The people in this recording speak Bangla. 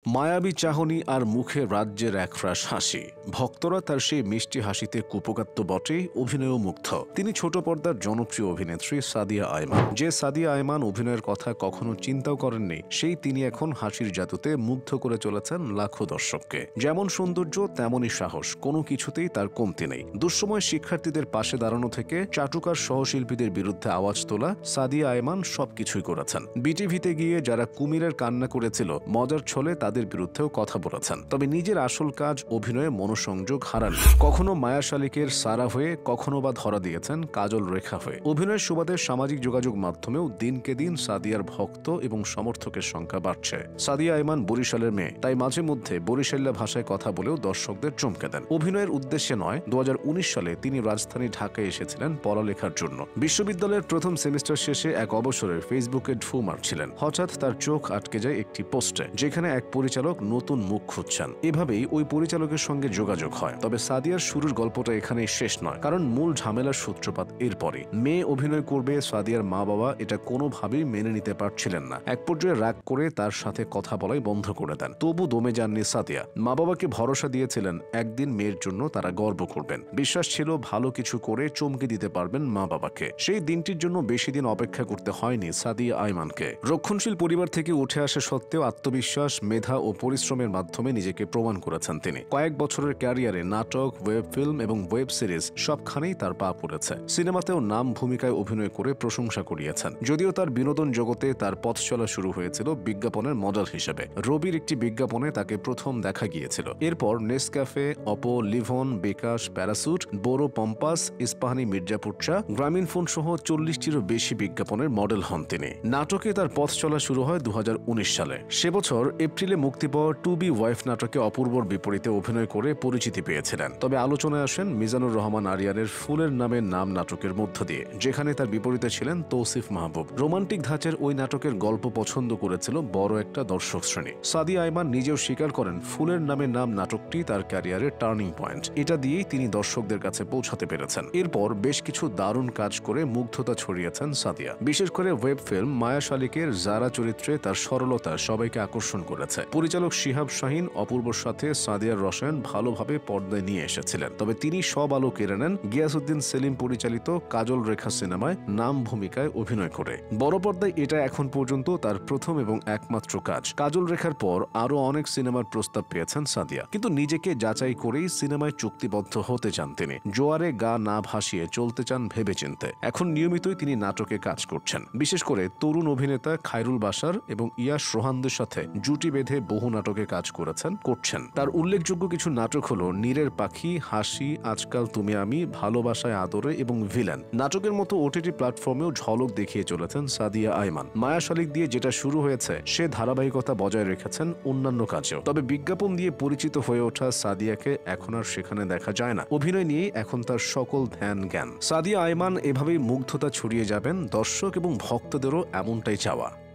মায়াবী চাহনি আর মুখে রাজ্যের একরাশ হাসি। ভক্তরা তার সেই মিষ্টি হাসিতে কুপোকাত তো বটেই, অভিনয়ও মুগ্ধ। তিনি ছোট পর্দার জনপ্রিয় অভিনেত্রী সাদিয়া আয়মান। যে সাদিয়া আয়মান অভিনয়ের কথা কখনো চিন্তাও করেননি, সেই তিনি এখন হাসির জাদুতে মুগ্ধ করে চলেছেন লাখো দর্শককে। যেমন সৌন্দর্য তেমনই সাহস, কোনো কিছুতেই তার কমতি নেই। দুঃসময় শিক্ষার্থীদের পাশে দাঁড়ানো থেকে চাটুকার সহশিল্পীদের বিরুদ্ধে আওয়াজ তোলা, সাদিয়া আয়মান সবকিছুই করেছেন। বিটিভিতে গিয়ে যারা কুমিরের কান্না করেছিল, মজার ছলে তাদের বিরুদ্ধেও কথা বলেছেন। তবে নিজের আসল কাজ অভিনয়ে মনোসংযোগ হারাননি। কখনো মায়া শালিকের সারা হয়ে, কখনো বা ধরা দিয়েছেন কাজল রেখা হয়ে। অভিনয়ের সুবাদে সামাজিক যোগাযোগ মাধ্যমেও দিনকে দিন সাদিয়ার ভক্ত এবং সমর্থকের সংখ্যা বাড়ছে। সাদিয়া আয়মান বরিশালের মেয়ে, তাই মাঝে মধ্যে বরিশাল্যা ভাষায় কথা বলেও দর্শকদের চমকে দেন। অভিনয়ের উদ্দেশ্যে নয়, 2019 সালে তিনি রাজধানী ঢাকায় এসেছিলেন পড়ালেখার জন্য। বিশ্ববিদ্যালয়ের প্রথম সেমিস্টার শেষে এক অবসরে ফেসবুকে ঢু মারছিলেন। হঠাৎ তার চোখ আটকে যায় একটি পোস্টে, যেখানে এক পরিচালক নতুন মুখ খুঁজছেন। এভাবেই ওই পরিচালকের সঙ্গে যোগাযোগ হয়। তবে সাদিয়ার শুরুর গল্পটা এখানেই শেষ নয়, কারণ মূল ঝামেলার সূত্রপাত এরপরই। মেয়ে অভিনয় করবে, সাদিয়ার মা বাবা এটা কোনোভাবেই মেনে নিতে পারছিলেন না। এক পর্যায়ে রাগ করে তার সাথে কথা বলাই বন্ধ করে দেন। তবু দমে যাননি সাদিয়া। মা বাবাকে ভরসা দিয়েছিলেন একদিন মেয়ের জন্য তারা গর্ব করবেন। বিশ্বাস ছিল ভালো কিছু করে চমকে দিতে পারবেন মা বাবাকে। সেই দিনটির জন্য বেশি দিন অপেক্ষা করতে হয়নি সাদিয়া আয়মানকে। রক্ষণশীল পরিবার থেকে উঠে আসা সত্ত্বেও আত্মবিশ্বাস, মেধা ও পরিশ্রমের মাধ্যমে নিজেকে প্রমাণ করেছেন তিনি। কয়েক বছরের ক্যারিয়ারে নাটক, ওয়েব ফিল্ম এবং ওয়েব সিরিজ সবখানেই তার পা পড়েছে। সিনেমাতেও নাম ভূমিকায় অভিনয় করে প্রশংসা কুড়িয়েছেন। যদিও তার বিনোদন জগতে তার পথ চলা শুরু হয়েছিল বিজ্ঞাপনের মডেল হিসেবে। রবির একটি বিজ্ঞাপনে তাকে প্রথম দেখা গিয়েছিল। এরপর Nescafe, Oppo, Livon, bKash, Parachute, বোরো পম্পাস, ইস্পাহানি মির্জাপুর চা, গ্রামীণ ফোন সহ 40টিরও বেশি বিজ্ঞাপনের মডেল হন তিনি। নাটকে তার পথ চলা শুরু হয় 2019 সালে। সে বছর এপ্রিলে মুক্তি পাওয়া টু বি ওয়াইফ নাটকে অপূর্বর বিপরীতে অভিনয় করে পরিচিতি পেয়েছিলেন। তবে আলোচনায় আসেন মিজানুর রহমান আরিয়ানের ফুলের নামে নাম নাটকের মধ্য দিয়ে, যেখানে তার বিপরীতে ছিলেন তৌসিফ মাহবুব। রোমান্টিক ধাঁচের ওই নাটকের গল্প পছন্দ করেছিল বড় একটা দর্শক শ্রেণী। সাদিয়া আয়মান নিজেও স্বীকার করেন ফুলের নামে নাম নাটকটি তার ক্যারিয়ারের টার্নিং পয়েন্ট। এটা দিয়েই তিনি দর্শকদের কাছে পৌঁছাতে পেরেছেন। এরপর বেশ কিছু দারুণ কাজ করে মুগ্ধতা ছড়িয়েছেন সাদিয়া। বিশেষ করে ওয়েব ফিল্ম মায়া শালিকের জারা চরিত্রে তার সরলতা সবাইকে আকর্ষণ করেছে। পরিচালক শিহাব শাহিন অপূর্বর সাথে সাদিয়ার রসায়ন ভালোভাবে পর্দায় নিয়ে এসেছিলেন। তবে তিনি সব আলো কেড়ে নেন গিয়াসউদ্দিন সেলিম পরিচালিত কাজল রেখা সিনেমায় নাম ভূমিকায় অভিনয় করে। বড় পর্দায় এটা এখন পর্যন্ত তার প্রথম এবং একমাত্র কাজ। কাজল রেখার পর আরো অনেক সিনেমার প্রস্তাব পেয়েছেন সাদিয়া, কিন্তু নিজেকে যাচাই করেই সিনেমায় চুক্তিবদ্ধ হতে চান তিনি। জোয়ারে গা না ভাসিয়ে চলতে চান ভেবেচিন্তে। এখন নিয়মিতই তিনি নাটকে কাজ করছেন। বিশেষ করে তরুণ অভিনেতা খায়রুল বাশার এবং ইয়াশ রোহানদের সাথে জুটি বেঁধে বহু নাটকে কাজ করছেন। তার উল্লেখযোগ্য কিছু নাটক হলো নীরের পাখি, হাসি, আজকাল তুমি আমি, ভালোবাসায় আদরে এবং ভিলেন। নাটকের মতো ওটিটি প্ল্যাটফর্মেও ঝলক দেখিয়ে চলেছেন সাদিয়া আয়মান। মায়া শালিক দিয়ে যেটা শুরু হয়েছে, সে ধারাবাহিকতা বজায় রেখেছেন অন্যান্য কাজেও। তবে বিজ্ঞাপন দিয়ে পরিচিত হয়ে ওঠা সাদিয়াকে এখন আর সেখানে দেখা যায় না। অভিনয় নিয়েই এখন তার সকল ধ্যান জ্ঞান। সাদিয়া আয়মান এভাবেই মুগ্ধতা ছড়িয়ে যাবেন, দর্শক এবং ভক্তদেরও এমনটাই চাওয়া।